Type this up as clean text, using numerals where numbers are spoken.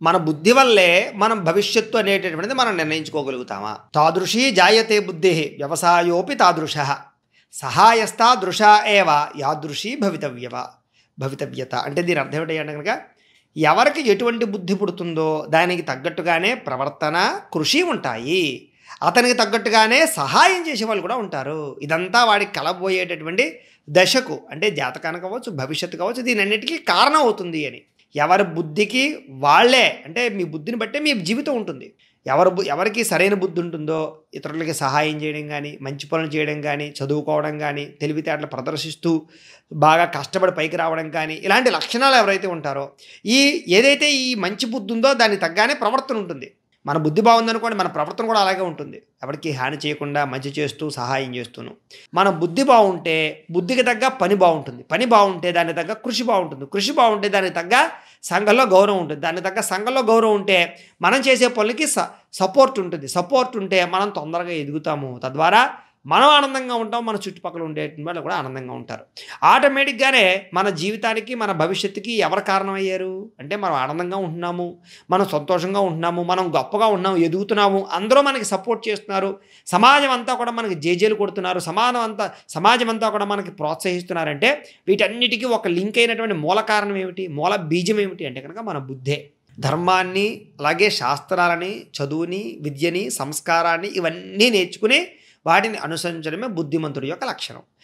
మన బుద్ధి వల్లే మనం భవిష్యత్తు అనేటటువంటిది మనం నిర్ణయించుకోగలుగుతామా? తాదృశీ జాయతే బుద్ధి వ్యవసాయోపి తాదృశ సహాయస్థా దృశా ఏవ యాదృశీ భవితవ్యత. అంటే దీని అర్థం ఏంటి అంటే కనుక ఎవరికి ఎటువంటి బుద్ధి పుడుతుందో దానికి తగ్గట్టుగానే ప్రవర్తన, కృషి ఉంటాయి. అతనికి తగ్గట్టుగానే సహాయం చేసేవాళ్ళు కూడా ఉంటారు. ఇదంతా వాడికి కలబోయేటటువంటి దశకు అంటే జాతకానికి కావచ్చు, భవిష్యత్తు కావచ్చు, దీనన్నిటికీ కారణం అవుతుంది అని. ఎవరి బుద్ధికి వాళ్ళే అంటే మీ బుద్ధిని బట్టే మీ జీవితం ఉంటుంది. ఎవరికి సరైన బుద్ధి ఉంటుందో ఇతరులకి సహాయం చేయడం కానీ, మంచి పనులు చేయడం కానీ, చదువుకోవడం కానీ, తెలివితేటలు ప్రదర్శిస్తూ బాగా కష్టపడి పైకి రావడం కానీ, ఇలాంటి లక్షణాలు ఎవరైతే ఉంటారో ఏదైతే ఈ మంచి బుద్ధి ఉందో దానికి తగ్గానే ప్రవర్తన ఉంటుంది. మన బుద్ధి బాగుందనుకోండి, మన ప్రవర్తన కూడా అలాగే ఉంటుంది. ఎవరికి హాని చేయకుండా మంచి చేస్తూ సహాయం చేస్తూను. మన బుద్ధి బాగుంటే బుద్ధికి తగ్గ పని బాగుంటుంది. పని బాగుంటే దానికి తగ్గ కృషి బాగుంటుంది. కృషి బాగుంటే దానికి తగ్గ సంఘంలో గౌరవం ఉంటుంది. దానికి తగ్గ సంఘంలో గౌరవం ఉంటే మనం చేసే పనులకి సపోర్ట్ ఉంటుంది. సపోర్ట్ ఉంటే మనం తొందరగా ఎదుగుతాము. తద్వారా మనం ఆనందంగా ఉంటాం, మన చుట్టుపక్కల ఉండే వాళ్ళు కూడా ఆనందంగా ఉంటారు. ఆటోమేటిక్గానే మన జీవితానికి, మన భవిష్యత్తుకి ఎవరు కారణమయ్యారు అంటే మనం ఆనందంగా ఉంటున్నాము, మనం సంతోషంగా ఉంటున్నాము, మనం గొప్పగా ఉన్నాము, ఎదుగుతున్నాము, అందరూ మనకి సపోర్ట్ చేస్తున్నారు, సమాజం అంతా కూడా మనకి జేజేలు కొడుతున్నారు, సమాజం అంతా కూడా మనకి ప్రోత్సహిస్తున్నారంటే వీటన్నిటికీ ఒక లింక్ అయినటువంటి మూల కారణం ఏమిటి, మూల బీజం ఏమిటి అంటే కనుక మన బుద్ధే. ధర్మాన్ని, అలాగే శాస్త్రాలని, చదువుని, విద్యని, సంస్కారాన్ని ఇవన్నీ నేర్చుకుని వాటిని అనుసరించడమే బుద్ధిమంతుడి యొక్క లక్షణం.